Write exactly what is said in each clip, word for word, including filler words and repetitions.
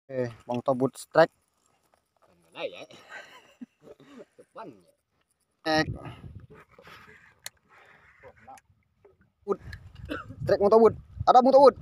Eh, Bang Tobut strike. Ya. Depan. Strike. Ut. Strike Bang Tobut. Ada Bang Tobut.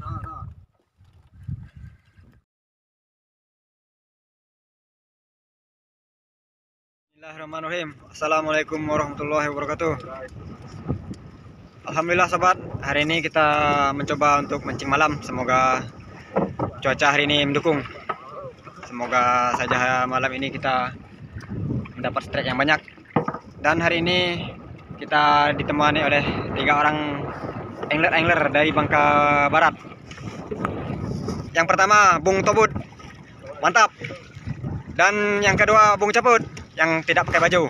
Bismillahirrahmanirrahim. Assalamualaikum warahmatullahi wabarakatuh. Alhamdulillah sobat, hari ini kita mencoba untuk mancing malam. Semoga cuaca hari ini mendukung. Semoga saja malam ini kita mendapat strike yang banyak. Dan hari ini kita ditemani oleh tiga orang angler-angler dari Bangka Barat. Yang pertama Bung Tobut, mantap. Dan yang kedua Bung Caput, yang tidak pakai baju.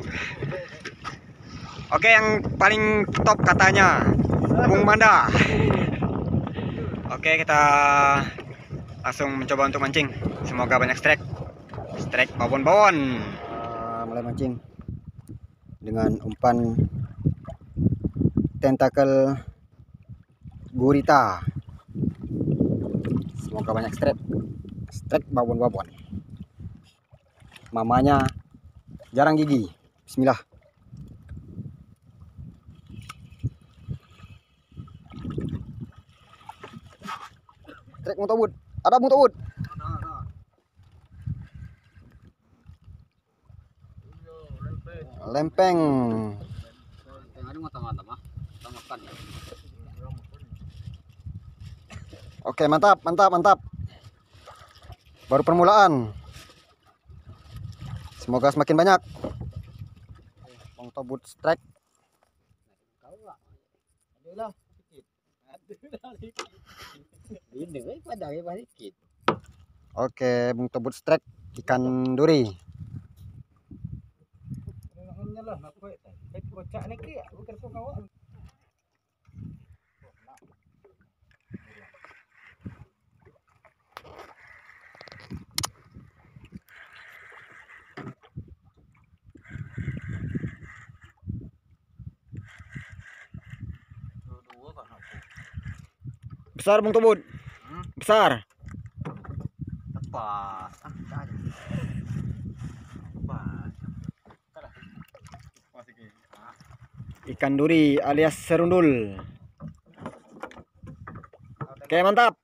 Oke, yang paling top katanya Bung Manda. Oke, kita langsung mencoba untuk mancing. Semoga banyak strike. Strike bawon-bawon. Uh, mulai mancing dengan umpan tentakel gurita. Semoga banyak strike. Strike bawon-bawon. Mamanya jarang gigi. Bismillah. Strike Bung Tobut. Ada Bung Tobut. Lempeng. Oke, mantap, mantap, mantap. Baru permulaan. Semoga semakin banyak. Bang Tobut strike. Oke, Bung Tobut strike ikan duri. Besar Bung Tobut. Hmm? Besar. Tepat. Ikan duri alias serundul. Oke, mantap.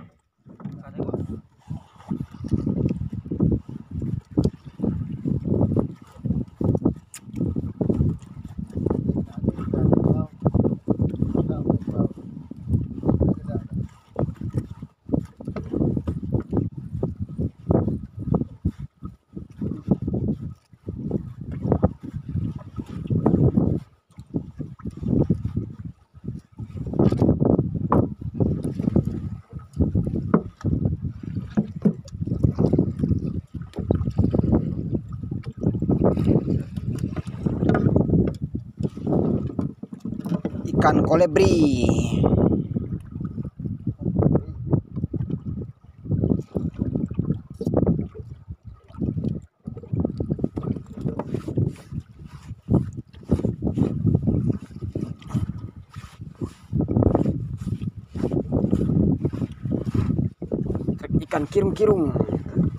Ikan kolibri. Ikan kirung-kirung.